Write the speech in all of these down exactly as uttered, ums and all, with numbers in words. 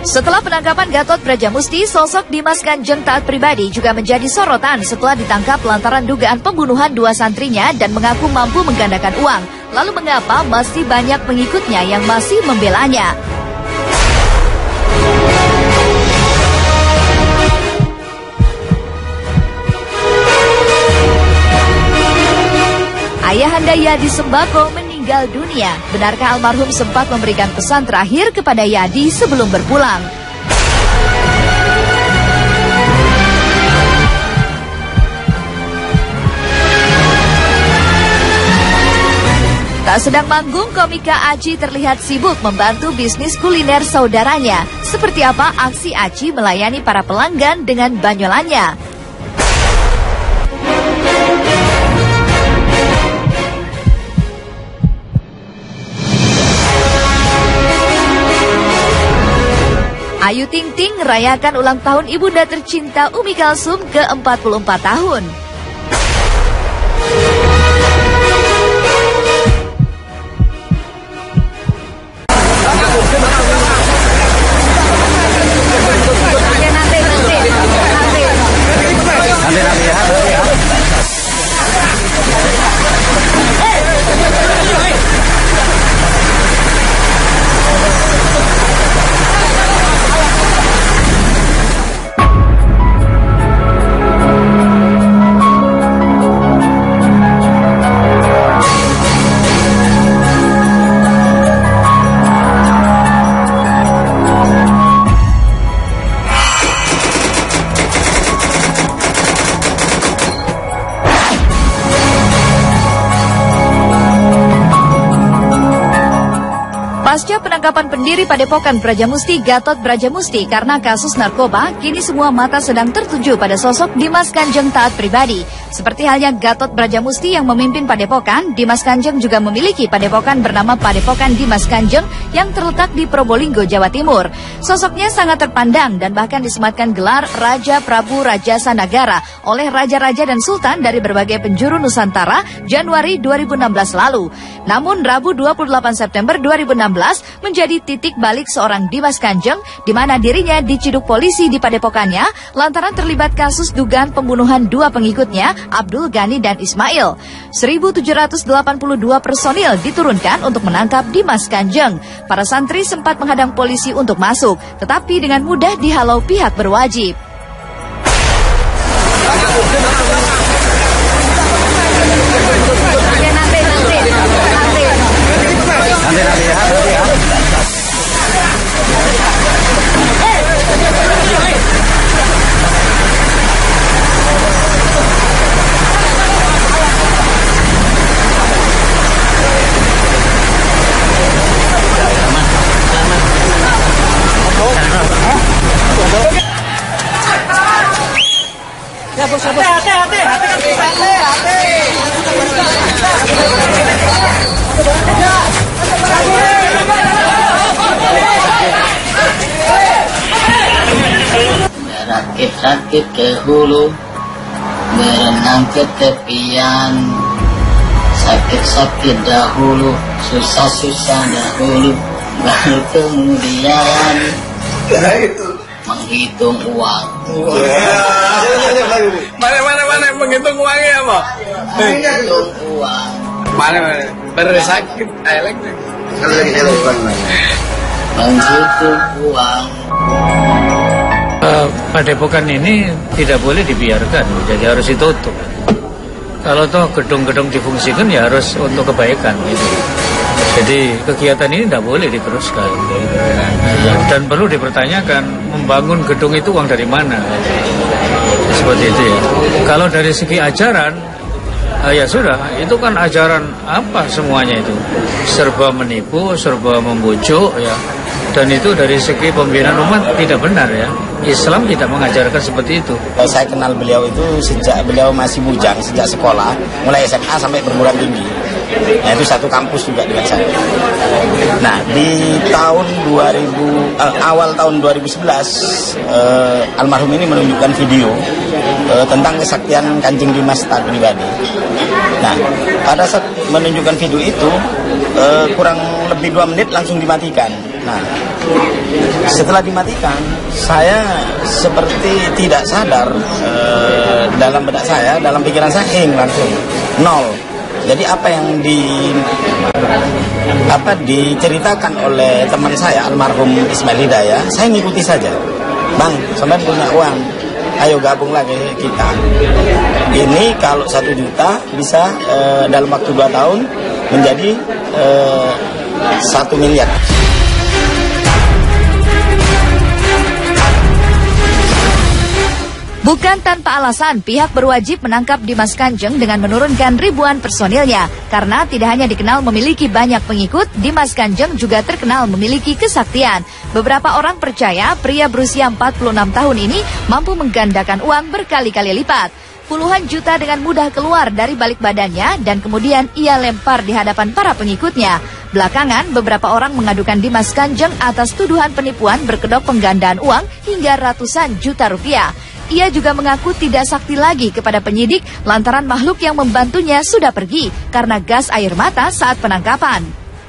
Setelah penangkapan Gatot Brajamusti, sosok Dimas Kanjeng Taat Pribadi juga menjadi sorotan setelah ditangkap lantaran dugaan pembunuhan dua santrinya dan mengaku mampu menggandakan uang. Lalu mengapa masih banyak pengikutnya yang masih membelanya? Ayahanda Yadi Sembako meninggal dunia. Benarkah almarhum sempat memberikan pesan terakhir kepada Yadi sebelum berpulang? Tak sedang manggung, komika Aci terlihat sibuk membantu bisnis kuliner saudaranya. Seperti apa aksi Aci melayani para pelanggan dengan banyolannya? Ayu Ting Ting rayakan ulang tahun ibunda tercinta Umi Kalsum ke empat puluh empat tahun. Pasca penangkapan pendiri Padepokan Brajamusti Gatot Brajamusti karena kasus narkoba, kini semua mata sedang tertuju pada sosok Dimas Kanjeng Taat Pribadi. Seperti halnya Gatot Brajamusti yang memimpin Padepokan, Dimas Kanjeng juga memiliki Padepokan bernama Padepokan Dimas Kanjeng yang terletak di Probolinggo, Jawa Timur. Sosoknya sangat terpandang dan bahkan disematkan gelar Raja Prabu Rajasa Nagara oleh raja-raja dan sultan dari berbagai penjuru Nusantara Januari dua ribu enam belas lalu. Namun Rabu dua puluh delapan September dua ribu enam belas menjadi titik balik seorang Dimas Kanjeng, di mana dirinya diciduk polisi di padepokannya lantaran terlibat kasus dugaan pembunuhan dua pengikutnya, Abdul Ghani dan Ismail. seribu tujuh ratus delapan puluh dua personil diturunkan untuk menangkap Dimas Kanjeng. Para santri sempat menghadang polisi untuk masuk, tetapi dengan mudah dihalau pihak berwajib. Ya, bos, bos. Hati, hati, hati, hati, hati. Rakit-rakit ke hulu, berenang ke tepian. Sakit-sakit dahulu, susah-susah dahulu, baru kemudian menghitung uang. Mana mana mana menghitung uangnya apa? Menghitung uang. Mana mana? Bersakit elektrik. Kalau lagi telepon menghitung uang. Uh, Padepokan ini tidak boleh dibiarkan, jadi harus ditutup. Kalau toh gedung-gedung difungsikan ya harus untuk kebaikan gitu. Jadi kegiatan ini tidak boleh diteruskan dan perlu dipertanyakan, membangun gedung itu uang dari mana, seperti itu ya. Kalau dari segi ajaran, ya sudah, itu kan ajaran apa semuanya itu, serba menipu, serba membujuk ya. Dan itu dari segi pembinaan umat tidak benar ya. Islam tidak mengajarkan seperti itu. Saya kenal beliau itu sejak beliau masih bujang, sejak sekolah, mulai S M A sampai perguruan tinggi. Nah, itu satu kampus juga dengan saya. Nah, di tahun dua ribu, eh, awal tahun dua ribu sebelas, eh, almarhum ini menunjukkan video eh, tentang kesaktian Kanjeng Dimas Taat Pribadi. Nah, pada saat menunjukkan video itu, eh, kurang lebih dua menit langsung dimatikan. Nah, setelah dimatikan, saya seperti tidak sadar eh, dalam benak saya, dalam pikiran saya hing langsung nol. Jadi apa yang di apa diceritakan oleh teman saya almarhum Ismail Hidayah, saya ngikuti saja. Bang, sampai punya uang, ayo gabung lagi kita. Ini kalau satu juta bisa eh, dalam waktu dua tahun menjadi eh, satu miliar. Bukan tanpa alasan, pihak berwajib menangkap Dimas Kanjeng dengan menurunkan ribuan personilnya. Karena tidak hanya dikenal memiliki banyak pengikut, Dimas Kanjeng juga terkenal memiliki kesaktian. Beberapa orang percaya pria berusia empat puluh enam tahun ini mampu menggandakan uang berkali-kali lipat. Puluhan juta dengan mudah keluar dari balik badannya dan kemudian ia lempar di hadapan para pengikutnya. Belakangan, beberapa orang mengadukan Dimas Kanjeng atas tuduhan penipuan berkedok penggandaan uang hingga ratusan juta rupiah. Ia juga mengaku tidak sakti lagi kepada penyidik lantaran makhluk yang membantunya sudah pergi karena gas air mata saat penangkapan.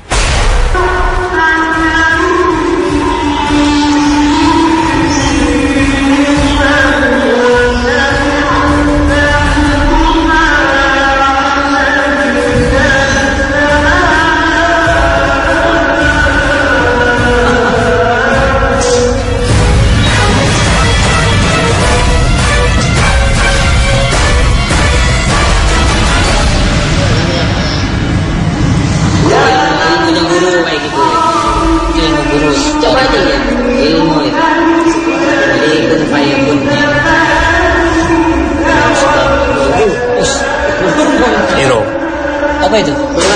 Apa itu?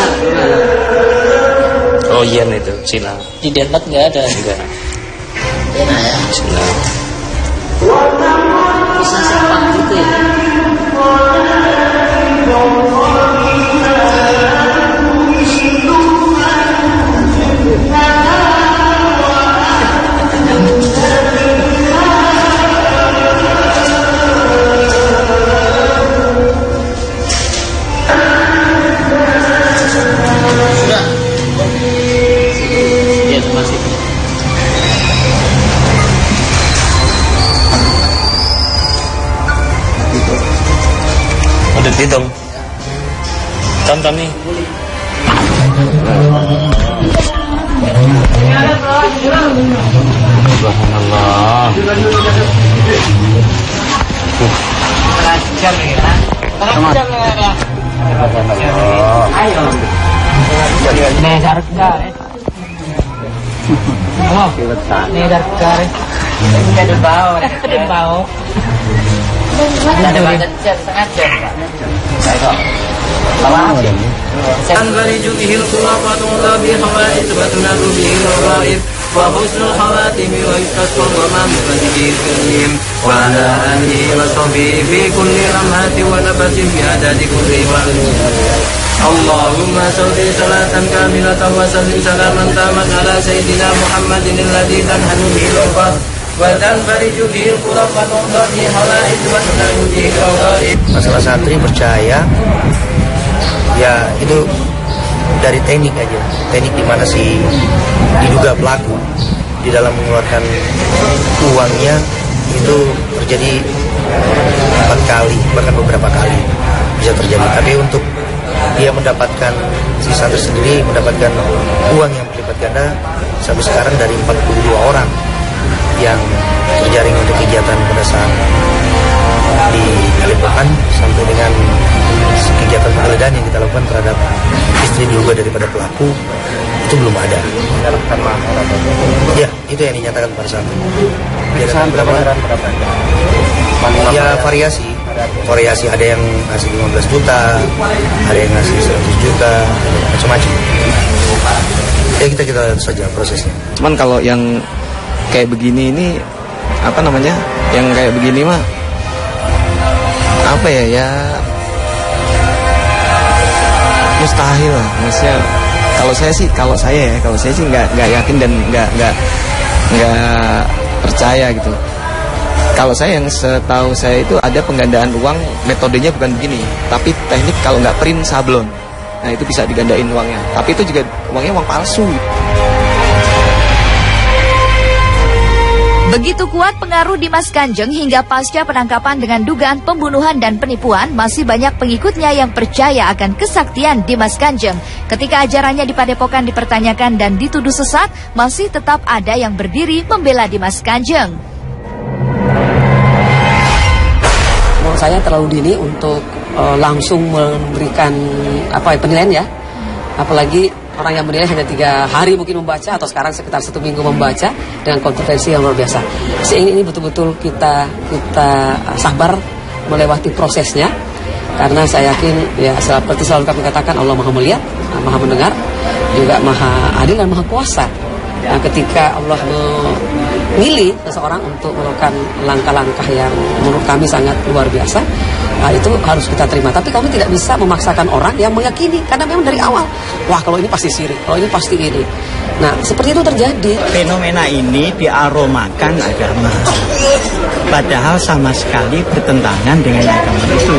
Oh iya itu silang. Di Denmark nggak ada. Enggak. Enak ya. Silang. Bisa sepak gitu ya. Udah hitung. Tonton nih. Subhanallah. Jam ya. Jam ya. Ayo. Nih darga. Oh, nih darga. Ini ada bau, ada bau. Ada banget jam, setengah jam. أنبرج به الخلافة الله بخوائد وتنال به الرغائب وحسن الخواتم ويستسقى الغمام بذكر الكريم وعلى آله وصحبه في كل لمحة ونفس بعدد كل وعد. اللهم صل صلاة كاملة وسلم سلاما تاما على سيدنا محمد الذي تنهل به العقبى وتنفرج به الخلافة الله بخوائد وتنال به الرغائب. Masalah santri percaya ya itu dari teknik aja, teknik di mana si diduga pelaku di dalam mengeluarkan uangnya itu terjadi empat kali bahkan beberapa kali bisa terjadi. Tapi untuk dia mendapatkan si santri sendiri mendapatkan uang yang berlipat ganda sampai sekarang dari empat puluh dua orang yang terjaring untuk kegiatan pada saat di Kalimantan sampai dengan kegiatan penggeledahan yang kita lakukan terhadap istri diduga daripada pelaku itu belum ada. Ya, itu yang dinyatakan pada saat itu. Ya, berapa? Ya variasi, variasi ada yang ngasih lima belas juta, ada yang ngasih seratus juta, macam-macam. Ya kita kita lihat saja prosesnya. Cuman kalau yang kayak begini ini apa namanya? Yang kayak begini mah apa ya ya mustahil lah, maksudnya kalau saya sih kalau saya ya kalau saya sih nggak nggak yakin dan nggak nggak nggak percaya gitu. Kalau saya yang setahu saya itu ada penggandaan uang, metodenya bukan begini, tapi teknik kalau nggak print sablon, nah itu bisa digandain uangnya, tapi itu juga uangnya uang palsu. Begitu kuat pengaruh Dimas Kanjeng hingga pasca penangkapan dengan dugaan pembunuhan dan penipuan, masih banyak pengikutnya yang percaya akan kesaktian Dimas Kanjeng. Ketika ajarannya di Padepokan dipertanyakan dan dituduh sesat, masih tetap ada yang berdiri membela Dimas Kanjeng. Menurut saya terlalu dini untuk uh, langsung memberikan apa penilaian ya, apalagi orang yang menilai hanya tiga hari mungkin membaca atau sekarang sekitar satu minggu membaca dengan kontroversi yang luar biasa. Sehingga ini betul-betul kita kita sabar melewati prosesnya, karena saya yakin ya seperti selalu kami katakan, Allah Maha melihat, Maha mendengar, juga Maha adil dan Maha kuasa. Nah, ketika Allah memilih seseorang untuk melakukan langkah-langkah yang menurut kami sangat luar biasa, nah, itu harus kita terima. Tapi kami tidak bisa memaksakan orang yang meyakini, karena memang dari awal, wah kalau ini pasti syirik, kalau ini pasti ini. Nah, seperti itu terjadi. Fenomena ini diaromakan agama, padahal sama sekali bertentangan dengan agama itu.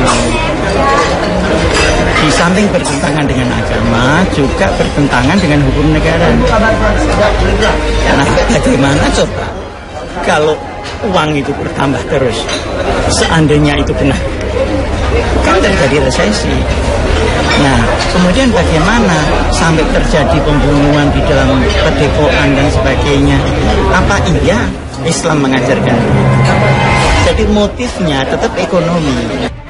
Di samping bertentangan dengan agama, juga bertentangan dengan hukum negara. Nah, bagaimana coba kalau uang itu bertambah terus, seandainya itu benar, kan terjadi resesi. Nah, kemudian bagaimana sampai terjadi pembunuhan di dalam padepokan dan sebagainya? Apa iya Islam mengajarkan? Jadi motifnya tetap ekonomi.